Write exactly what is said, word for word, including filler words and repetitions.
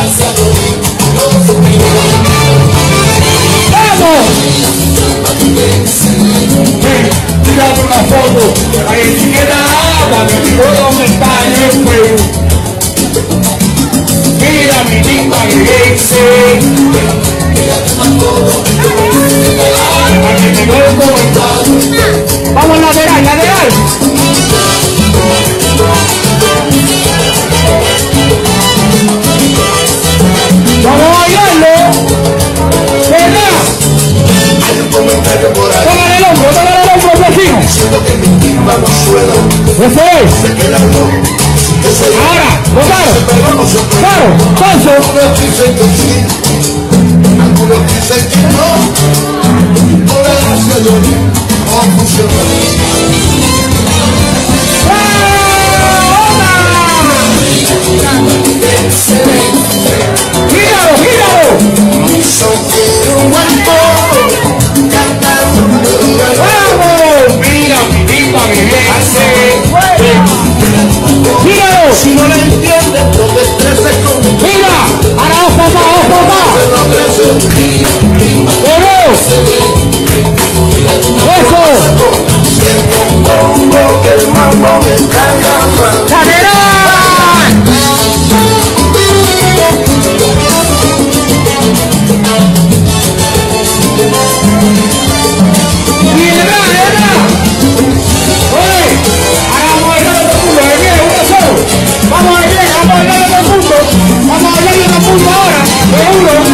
¡Vamos! Tírame una foto, ahí queda agua, me dijo dónde está el fuego. Mira mi linda iglesia. Vamos lateral, lateral. Vamos a bailarlo. ¿Verdad? Tómale el hombro, tómale el hombro, vecino. Eso es. Ahora, claro, claro, falso. Algunos dicen que no, por la gracia de Dios, no funciona. ¡Gíralo, gíralo! ¡Vamos! ¡Mira, mi linda viviente! ¡Gíralo! Si no le entiendes, no te estreses conmigo. ¡Mira! ¡Ahora ojo más, ojo más! ¡Pero! ¡Eso! Siento un bombo que el mambo me carga más. ¡Cadera! Vamos a bailar, vamos a bailar en el mundo. Vamos a bailar en el mundo ahora. De uno.